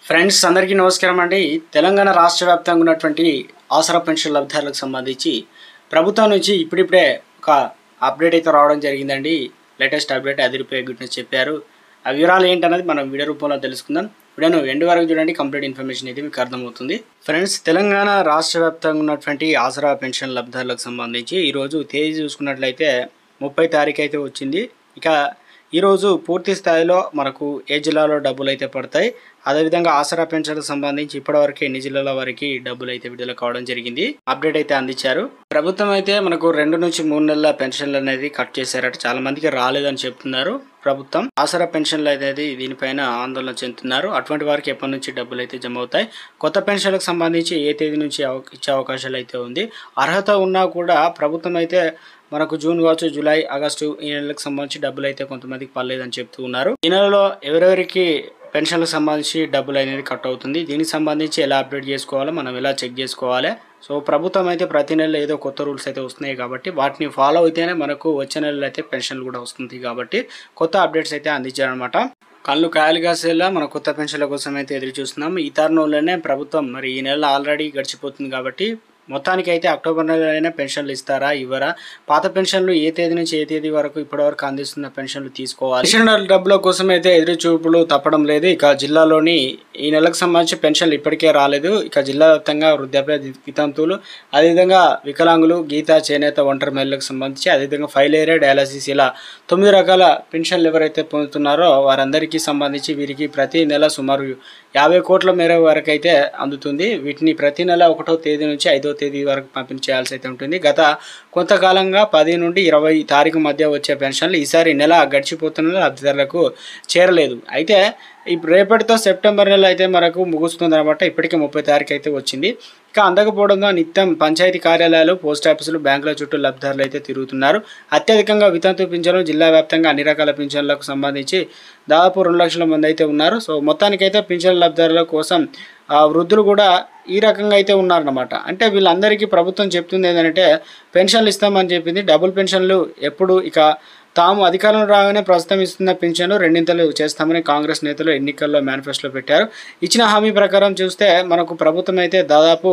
Friends అందరికీ నమస్కారం అండి. తెలంగాణ రాష్ట్ర వ్యాప్తంగా ఉన్నటువంటి ఆసరా పెన్షన్ లబ్ధిదారులకు సంబంధించి ప్రభుత్వం నుంచి ఇప్పుడిప్పుడే ఒక అప్డేట్ అయితే రావడం జరిగిందండి. లేటెస్ట్ అప్డేట్ రూ. 10 చెప్పారు. ఆ వివరాలు ఏంటన్నది మనం వీడియో రూపంలో తెలుసుకుందాం. వీడియోను ఎండ్ వరకు చూడండి, కంప్లీట్ ఇన్ఫర్మేషన్ అయితే మీకు అర్థమవుతుంది. ఫ్రెండ్స్, తెలంగాణ రాష్ట్ర వ్యాప్తంగా ఉన్నటువంటి ఆసరా పెన్షన్ లబ్ధిదారులకు సంబంధించి ఈరోజు తేదీ చూసుకున్నట్లయితే 30 తారీఖు అయితే వచ్చింది. ఇక ఈరోజు పూర్తి స్థాయిలో మనకు ఏ జిల్లాలో డబ్బులు అయితే పడతాయి, అదేవిధంగా ఆసరా పెన్షన్లకు సంబంధించి ఇప్పటివరకు ఎన్ని జిల్లాల వరకు డబ్బులు అయితే విడుదల కావడం జరిగింది, అప్డేట్ అయితే అందించారు. ప్రభుత్వం అయితే మనకు 2 నుంచి 3 నెలల పెన్షన్లు అనేది కట్ చేశారట. చాలా మందికి రాలేదని చెప్తున్నారు. ప్రభుత్వం ఆసరా పెన్షన్లు అనేది దీనిపైన ఆందోళన చెందుతున్నారు. అటువంటి వారికి ఎప్పటి నుంచి డబ్బులు అయితే జమ అవుతాయి, కొత్త పెన్షన్లకు సంబంధించి ఏ తేదీ నుంచి ఇచ్చే అవకాశాలు అయితే ఉంది. అర్హత ఉన్నా కూడా ప్రభుత్వం అయితే మనకు జూన్ కావచ్చు, జూలై, ఆగస్టు ఈ నెలలకు సంబంధించి డబ్బులు అయితే కొంతమందికి పర్లేదని చెప్తూ ఉన్నారు. ఈ నెలలో ఎవరెవరికి పెన్షన్లకు సంబంధించి డబ్బులు అనేది కట్ అవుతుంది, దీనికి సంబంధించి ఎలా అప్డేట్ చేసుకోవాలో, మనం ఎలా చెక్ చేసుకోవాలి. సో ప్రభుత్వం అయితే ప్రతి నెలలో ఏదో కొత్త రూల్స్ అయితే వస్తున్నాయి కాబట్టి వాటిని ఫాలో అయితేనే మనకు వచ్చే నెలలో అయితే పెన్షన్లు కూడా వస్తుంది. కాబట్టి కొత్త అప్డేట్స్ అయితే అందించారనమాట. కళ్ళు కాయలు కాసేలా మన కొత్త పెన్షన్ల కోసం అయితే ఎదురు చూస్తున్నాం. ఈ తరుణంలోనే ప్రభుత్వం మరి ఈ నెల ఆల్రెడీ గడిచిపోతుంది కాబట్టి మొత్తానికి అయితే అక్టోబర్ నెలలోనే పెన్షన్లు ఇస్తారా, ఇవ్వరా, పాత పెన్షన్లు ఏ తేదీ నుంచి ఏ తేదీ వరకు ఇప్పటివరకు అందిస్తున్న పెన్షన్లు తీసుకోవాలి. పెన్షన్ డబ్బుల కోసం అయితే ఎదురు చూపులు తప్పడం లేదు. ఇక జిల్లాలోని ఈ నెలకు సంబంధించి పెన్షన్లు ఇప్పటికే రాలేదు. ఇక జిల్లా వ్యాప్తంగా వృద్ధాప్య, వితంతువులు, అదేవిధంగా వికలాంగులు, గీత, చేనేత, ఒంటరి మహిళలకు సంబంధించి, అదేవిధంగా ఫైల్ ఏరియా, డయాలసిస్, ఇలా 9 రకాల పెన్షన్లు ఎవరైతే పొందుతున్నారో వారందరికీ సంబంధించి వీరికి ప్రతి నెల సుమారు 50 కోట్ల మేర వరకు అయితే అందుతుంది. వీటిని ప్రతి నెల 1వ తేదీ నుంచి 5వ తేదీ వరకు పంపిణీ చేయాల్సి అయితే ఉంటుంది. గత కొంతకాలంగా 10 నుండి 20 తారీఖు మధ్య వచ్చే పెన్షన్లు ఈసారి నెల గడిచిపోతున్న లబ్ధిదారులకు చేరలేదు. అయితే ఇప్పుడు రేపటితో సెప్టెంబర్ నెల అయితే మనకు ముగుస్తుంది అనమాట. ఇప్పటికే 30 తారీఖు అయితే వచ్చింది. ఇక అందకపోవడంతో నిత్యం పంచాయతీ కార్యాలయాలు, పోస్ట్ ఆఫీసులు, బ్యాంకుల చుట్టూ లబ్ధిదారులు అయితే తిరుగుతున్నారు. అత్యధికంగా వితంతు పింఛన్లు, జిల్లా వ్యాప్తంగా అన్ని రకాల పింఛన్లకు సంబంధించి దాదాపు 2 లక్షల మంది అయితే ఉన్నారు. సో మొత్తానికైతే పింఛన్ల లబ్ధిదారుల కోసం వృద్ధులు కూడా ఈ రకంగా అయితే ఉన్నారన్నమాట. అంటే వీళ్ళందరికీ ప్రభుత్వం చెప్తుంది ఏంటంటే పెన్షన్లు ఇస్తామని చెప్పింది. డబుల్ పెన్షన్లు ఎప్పుడు ఇక తాము అధికారంలో రాగానే ప్రస్తుతం ఇస్తున్న పింఛన్లు 2 చేస్తామని కాంగ్రెస్ నేతలు ఎన్నికల్లో మేనిఫెస్టోలో పెట్టారు. ఇచ్చిన హామీ ప్రకారం చూస్తే మనకు ప్రభుత్వం అయితే దాదాపు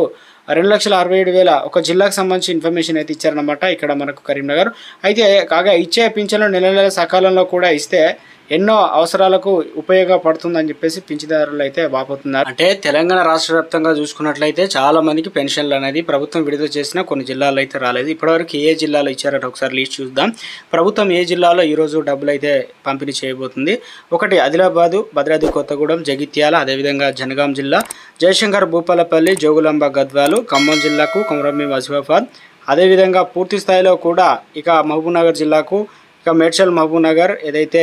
2,67,000 ఒక జిల్లాకు సంబంధించి ఇన్ఫర్మేషన్ అయితే ఇచ్చారనమాట. ఇక్కడ మనకు కరీంనగర్ అయితే కాగా ఇచ్చే పింఛన్లు నెల నెల సకాలంలో కూడా ఇస్తే ఎన్నో అవసరాలకు ఉపయోగపడుతుందని చెప్పేసి పింఛన్దారులు అయితే వాపోతున్నారు. అంటే తెలంగాణ రాష్ట్ర వ్యాప్తంగా చూసుకున్నట్లయితే చాలా మందికి పెన్షన్లు అనేది ప్రభుత్వం విడుదల చేసిన కొన్ని జిల్లాల్లో అయితే రాలేదు. ఇప్పటివరకు ఏ జిల్లాలో ఇచ్చారట ఒకసారి లిస్ట్ చూద్దాం. ప్రభుత్వం ఏ జిల్లాలో ఈరోజు డబ్బులు అయితే పంపిణీ చేయబోతుంది. 1 ఆదిలాబాదు, భద్రాద్రి కొత్తగూడెం, జగిత్యాల, అదేవిధంగా జనగాం జిల్లా, జయశంకర్, భూపాలపల్లి, జోగులాంబ, గద్వాలు, ఖమ్మం జిల్లాకు, కొమరంభీం, ఆసిఫాబాద్, అదేవిధంగా పూర్తి స్థాయిలో కూడా ఇక మహబూబ్నగర్ జిల్లాకు, ఇక మేడ్చల్, మహబూబ్నగర్, ఏదైతే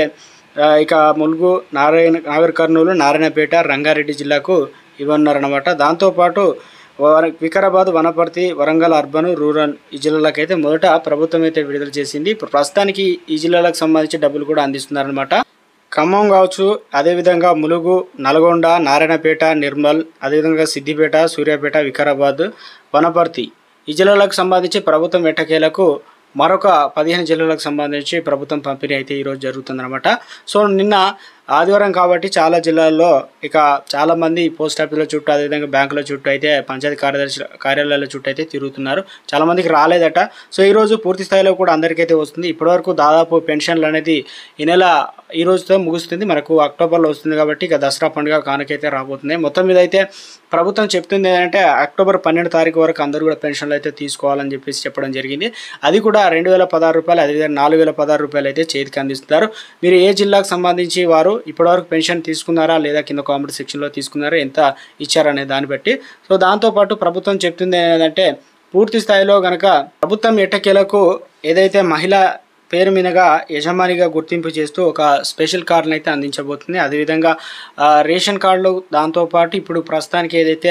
ఇక ములుగు, నాగర్ కర్నూలు, నారాయణపేట, రంగారెడ్డి జిల్లాకు ఇవ్వన్నారనమాట. దాంతోపాటు వికారాబాద్, వనపర్తి, వరంగల్ అర్బన్, రూరల్ ఈ జిల్లాలకైతే మొదట ప్రభుత్వం అయితే విడుదల చేసింది. ఇప్పుడు ప్రస్తుతానికి ఈ జిల్లాలకు సంబంధించి డబ్బులు కూడా అందిస్తున్నారనమాట. ఖమ్మం కావచ్చు, అదేవిధంగా ములుగు, నల్గొండ, నారాయణపేట, నిర్మల్, అదేవిధంగా సిద్దిపేట, సూర్యాపేట, వికారాబాద్, వనపర్తి ఈ జిల్లాలకు సంబంధించి ప్రభుత్వం ఎట్టకేలకు మరొక 15 జిల్లాలకు సంబంధించి ప్రభుత్వం పంపిణీ అయితే ఈరోజు జరుగుతుందన్నమాట. సో నిన్న ఆదివారం కాబట్టి చాలా జిల్లాల్లో ఇక చాలామంది పోస్ట్ ఆఫీసుల చుట్టూ, అదేవిధంగా బ్యాంకుల చుట్టూ అయితే, పంచాయతీ కార్యాలయాల చుట్టూ అయితే తిరుగుతున్నారు. చాలామందికి రాలేదట. సో ఈరోజు పూర్తి స్థాయిలో కూడా అందరికైతే వస్తుంది. ఇప్పటివరకు దాదాపు పెన్షన్లు అనేది ఈ నెల ఈ రోజుతో ముగుస్తుంది. మనకు అక్టోబర్లో వస్తుంది కాబట్టి ఇక దసరా పండుగ కానుకైతే రాబోతుంది. మొత్తం మీద అయితే ప్రభుత్వం చెప్తుంది ఏంటంటే అక్టోబర్ 12 తారీఖు వరకు అందరూ కూడా పెన్షన్లు అయితే తీసుకోవాలని చెప్పేసి చెప్పడం జరిగింది. అది కూడా రూ. 2,016, అదేవిధంగా రూ. 4,016 అయితే చేతికి అందిస్తున్నారు. మీరు ఏ జిల్లాకు సంబంధించి వారు ఇప్పటివరకు పెన్షన్ తీసుకున్నారా లేదా, కింద కామెంట్ సెక్షన్లో తీసుకున్నారా, ఎంత ఇచ్చారనే దాన్ని బట్టి. సో దాంతోపాటు ప్రభుత్వం చెప్తుంది ఏంటంటే పూర్తి స్థాయిలో కనుక ప్రభుత్వం ఎట్టకేలకు ఏదైతే మహిళ పేరు మీదుగా యజమానిగా గుర్తింపు చేస్తూ ఒక స్పెషల్ కార్డును అయితే అందించబోతుంది. అదేవిధంగా రేషన్ కార్డులు, దాంతోపాటు ఇప్పుడు ప్రస్తుతానికి ఏదైతే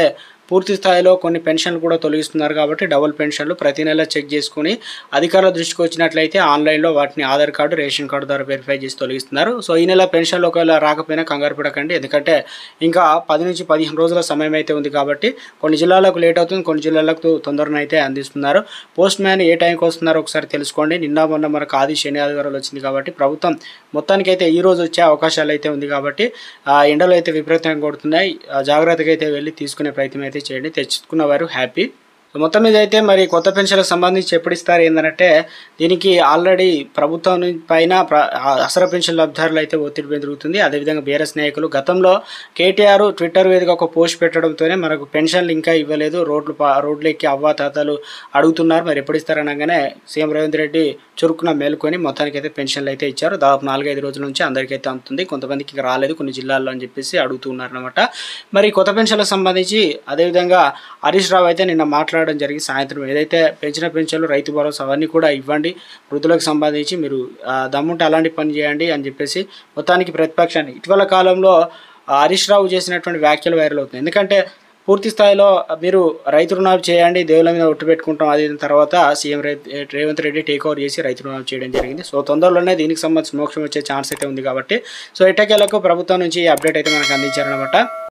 పూర్తి స్థాయిలో కొన్ని పెన్షన్లు కూడా తొలగిస్తున్నారు కాబట్టి డబుల్ పెన్షన్లు ప్రతి నెల చెక్ చేసుకుని అధికారుల దృష్టికి వచ్చినట్లయితే ఆన్లైన్లో వాటిని ఆధార్ కార్డు రేషన్ కార్డు ద్వారా వెరిఫై చేసి తొలగిస్తున్నారు. సో ఈ నెల పెన్షన్లు ఒకవేళ రాకపోయినా కంగారు పడకండి, ఎందుకంటే ఇంకా 10 నుంచి 15 రోజుల సమయం అయితే ఉంది కాబట్టి కొన్ని జిల్లాలకు లేట్ అవుతుంది, కొన్ని జిల్లాలకు తొందరనైతే అందిస్తున్నారు. పోస్ట్ మ్యాన్ ఏ టైంకి వస్తున్నారో ఒకసారి తెలుసుకోండి. నిన్న మొన్న మనకు ఆది శని ఆదివారాలు వచ్చింది కాబట్టి ప్రభుత్వం మొత్తానికైతే ఈ రోజు వచ్చే అవకాశాలు అయితే ఉంది కాబట్టి ఎండలు అయితే విపరీతంగా కొడుతున్నాయి. జాగ్రత్తగా అయితే వెళ్ళి తీసుకునే ప్రయత్నం అయితే చేయండి. తెచ్చుకున్న వారు హ్యాపీ. మొత్తం మీద అయితే మరి కొత్త పెన్షన్లకు సంబంధించి ఎప్పుడు ఇస్తారు ఏంటంటే దీనికి ఆల్రెడీ ప్రభుత్వం పైన ఆసరా పెన్షన్ లబ్ధిదారులు అయితే ఒత్తిడి పెరుగుతుంది. అదేవిధంగా బీఆర్ఎస్ నాయకులు గతంలో కేటీఆర్ ట్విట్టర్ వేదిక ఒక పోస్ట్ పెట్టడంతోనే మనకు పెన్షన్లు ఇంకా ఇవ్వలేదు, రోడ్లు ఎక్కి అవ్వాతాతలు అడుగుతున్నారు, మరి ఎప్పుడు ఇస్తారనగానే సీఎం రేవంత్ రెడ్డి చురుకున మేలుకొని మొత్తానికి అయితే పెన్షన్లు అయితే ఇచ్చారు. దాదాపు 4-5 రోజుల నుంచి అందరికైతే అందుతుంది, కొంతమందికి ఇంకా రాలేదు కొన్ని జిల్లాల్లో అని చెప్పేసి అడుగుతున్నారనమాట. మరి కొత్త పెన్షన్లకు సంబంధించి అదేవిధంగా హరీష్ రావు అయితే నిన్న మాట్లాడడం జరిగింది. సాయంత్రం ఏదైతే పెంచిన పెన్షన్లు రైతు భరోసా అవన్నీ కూడా ఇవ్వండి, వృద్ధులకు సంబంధించి మీరు దమ్ముంటే అలాంటి పని చేయండి అని చెప్పేసి మొత్తానికి ప్రతిపక్షాన్ని ఇటీవల కాలంలో హరీష్ రావు చేసినటువంటి వ్యాఖ్యలు వైరల్ అవుతుంది. ఎందుకంటే పూర్తి స్థాయిలో మీరు రైతు రుణాలు చేయండి, దేవుళ్ళ మీద ఒట్టు పెట్టుకుంటాం, అది తర్వాత CM Revanth Reddy take over చేసి రైతు రుణాలు చేయడం జరిగింది. సో తొందరలోనే దీనికి సంబంధించి మోక్షం వచ్చే ఛాన్స్ అయితే ఉంది కాబట్టి సో ఎట్టకేలకు ప్రభుత్వం నుంచి అప్డేట్ అయితే మనకు అందించారనమాట.